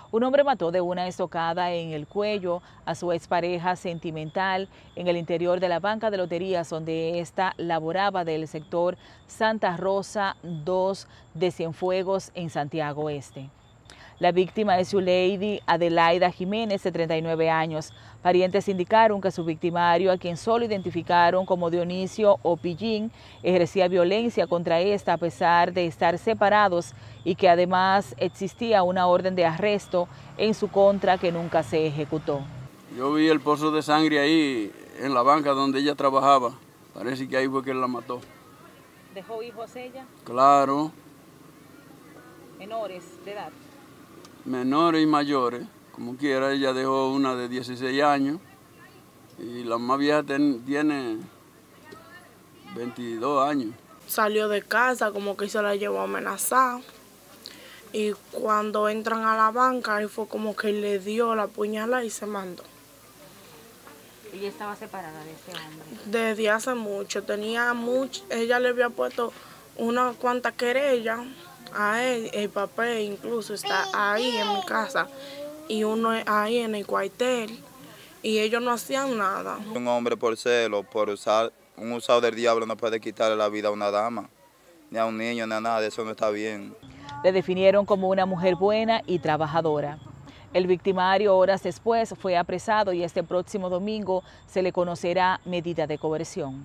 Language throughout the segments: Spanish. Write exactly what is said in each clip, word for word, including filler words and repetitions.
Un hombre mató de una estocada en el cuello a su expareja sentimental en el interior de la banca de loterías donde ésta laboraba del sector Santa Rosa dos de Cienfuegos en Santiago Este. La víctima es Yuleidi Adelaida Jiménez, de treinta y nueve años. Parientes indicaron que su victimario, a quien solo identificaron como Dionisio Opillín, ejercía violencia contra esta a pesar de estar separados y que además existía una orden de arresto en su contra que nunca se ejecutó. Yo vi el pozo de sangre ahí en la banca donde ella trabajaba. Parece que ahí fue que él la mató. ¿Dejó hijos ella? Claro. ¿Menores de edad? Menores y mayores, como quiera. Ella dejó una de dieciséis años y la más vieja ten, tiene veintidós años. Salió de casa, como que se la llevó a amenazar, y cuando entran a la banca, ahí fue como que le dio la puñalada y se mandó. ¿Ella estaba separada de ese hombre? Desde hace mucho, tenía mucho, ella le había puesto una cuanta querella a él, el papel incluso está ahí en mi casa y uno ahí en el cuartel y ellos no hacían nada. Un hombre por celo, por usar, un usado del diablo no puede quitarle la vida a una dama, ni a un niño, ni a nada, eso no está bien. Le definieron como una mujer buena y trabajadora. El victimario horas después fue apresado y este próximo domingo se le conocerá medida de coerción.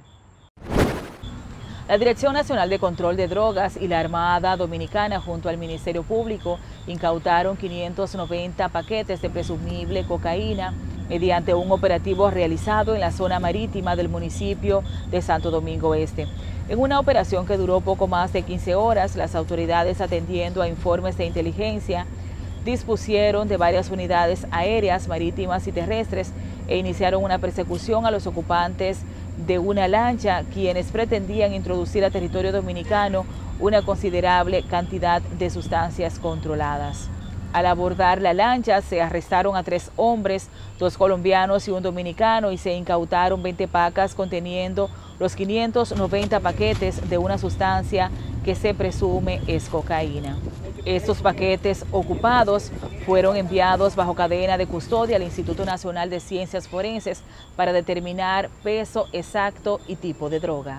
La Dirección Nacional de Control de Drogas y la Armada Dominicana junto al Ministerio Público incautaron quinientos noventa paquetes de presumible cocaína mediante un operativo realizado en la zona marítima del municipio de Santo Domingo Este. En una operación que duró poco más de quince horas, las autoridades, atendiendo a informes de inteligencia, dispusieron de varias unidades aéreas, marítimas y terrestres e iniciaron una persecución a los ocupantes de una lancha, quienes pretendían introducir a territorio dominicano una considerable cantidad de sustancias controladas. Al abordar la lancha se arrestaron a tres hombres, dos colombianos y un dominicano, y se incautaron veinte pacas conteniendo los quinientos noventa paquetes de una sustancia que se presume es cocaína. Estos paquetes ocupados fueron enviados bajo cadena de custodia al Instituto Nacional de Ciencias Forenses para determinar peso exacto y tipo de droga.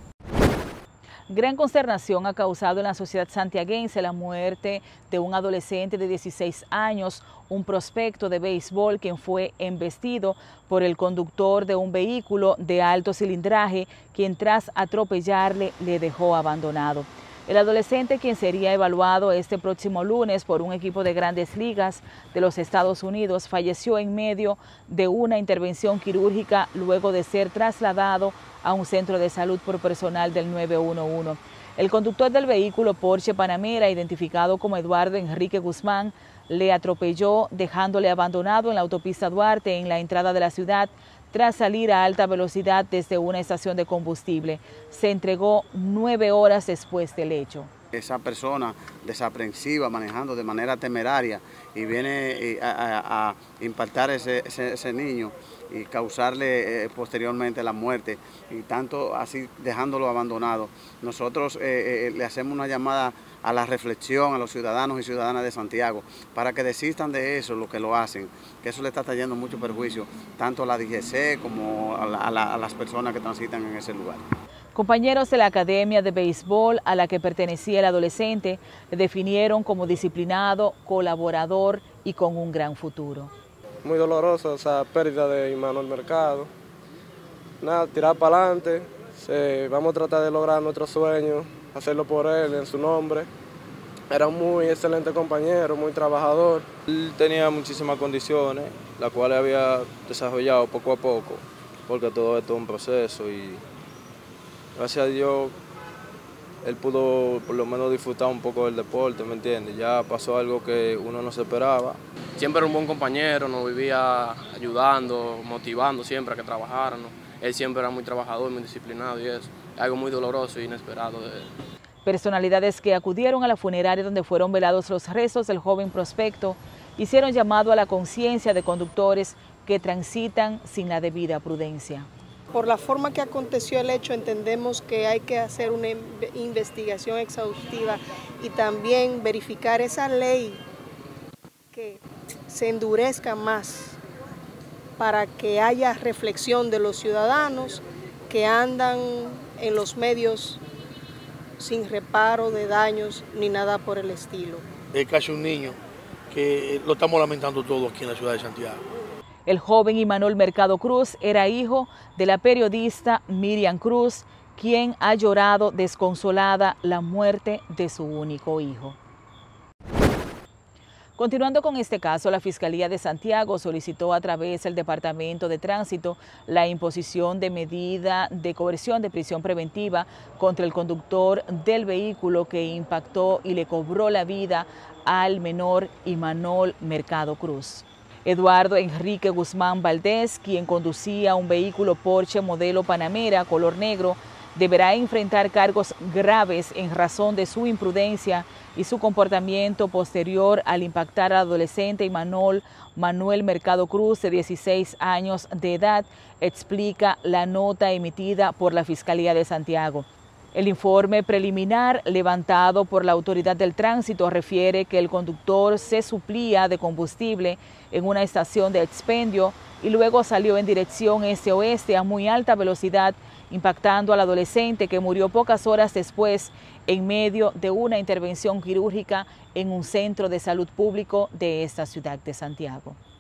Gran consternación ha causado en la sociedad santiaguense la muerte de un adolescente de dieciséis años, un prospecto de béisbol, quien fue embestido por el conductor de un vehículo de alto cilindraje, quien tras atropellarle le dejó abandonado. El adolescente, quien sería evaluado este próximo lunes por un equipo de Grandes Ligas de los Estados Unidos, falleció en medio de una intervención quirúrgica luego de ser trasladado a un centro de salud por personal del nueve uno uno. El conductor del vehículo Porsche Panamera, identificado como Eduardo Enrique Guzmán, le atropelló dejándole abandonado en la autopista Duarte en la entrada de la ciudad tras salir a alta velocidad desde una estación de combustible. Se entregó nueve horas después del hecho. Esa persona desaprensiva, manejando de manera temeraria y viene a, a, a impactar a ese, ese, ese niño y causarle eh, posteriormente la muerte, y tanto así dejándolo abandonado. Nosotros eh, eh, le hacemos una llamada a la reflexión a los ciudadanos y ciudadanas de Santiago para que desistan de eso, lo que lo hacen, que eso le está trayendo mucho perjuicio tanto a la D G C como a, la, a, la, a las personas que transitan en ese lugar. Compañeros de la Academia de Béisbol a la que pertenecía el adolescente le definieron como disciplinado, colaborador y con un gran futuro. Muy doloroso esa pérdida de Imanol Mercado. Nada, tirar para adelante, sí, vamos a tratar de lograr nuestro sueño, hacerlo por él, en su nombre. Era un muy excelente compañero, muy trabajador. Él tenía muchísimas condiciones, las cuales había desarrollado poco a poco, porque todo esto es un proceso y gracias a Dios él pudo por lo menos disfrutar un poco del deporte, ¿me entiendes? Ya pasó algo que uno no se esperaba. Siempre era un buen compañero, nos vivía ayudando, motivando siempre a que trabajáramos. Él siempre era muy trabajador, muy disciplinado y eso. Algo muy doloroso e inesperado de él. Personalidades que acudieron a la funeraria donde fueron velados los restos del joven prospecto hicieron llamado a la conciencia de conductores que transitan sin la debida prudencia. Por la forma que aconteció el hecho, entendemos que hay que hacer una investigación exhaustiva y también verificar esa ley que se endurezca más para que haya reflexión de los ciudadanos que andan en los medios sin reparo de daños ni nada por el estilo. Es casi un niño que lo estamos lamentando todo aquí en la ciudad de Santiago. El joven Imanol Mercado Cruz era hijo de la periodista Miriam Cruz, quien ha llorado desconsolada la muerte de su único hijo. Continuando con este caso, la Fiscalía de Santiago solicitó a través del Departamento de Tránsito la imposición de medida de coerción de prisión preventiva contra el conductor del vehículo que impactó y le cobró la vida al menor Imanol Mercado Cruz. Eduardo Enrique Guzmán Valdés, quien conducía un vehículo Porsche modelo Panamera color negro, deberá enfrentar cargos graves en razón de su imprudencia y su comportamiento posterior al impactar al adolescente Imanol Manuel Mercado Cruz, de dieciséis años de edad, explica la nota emitida por la Fiscalía de Santiago. El informe preliminar levantado por la Autoridad del Tránsito refiere que el conductor se suplía de combustible en una estación de expendio y luego salió en dirección este-oeste a muy alta velocidad, impactando al adolescente, que murió pocas horas después en medio de una intervención quirúrgica en un centro de salud público de esta ciudad de Santiago.